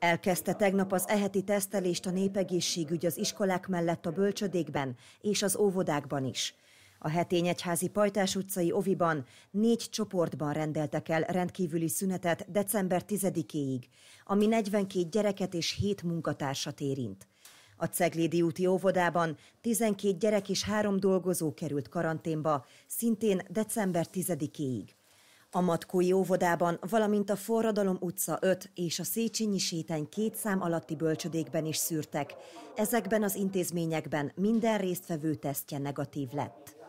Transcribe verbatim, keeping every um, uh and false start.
Elkezdte tegnap az eheti tesztelést a népegészségügy az iskolák mellett a bölcsödékben és az óvodákban is. A Hetényegyházi Pajtás utcai oviban négy csoportban rendeltek el rendkívüli szünetet december tizedikéig, ami negyvenkét gyereket és hét munkatársat érint. A Ceglédi úti óvodában tizenkét gyerek és három dolgozó került karanténba, szintén december tizedikéig. A Matkói óvodában, valamint a Forradalom utca öt és a Széchenyi sétány két szám alatti bölcsödékben is szűrtek. Ezekben az intézményekben minden résztvevő tesztje negatív lett.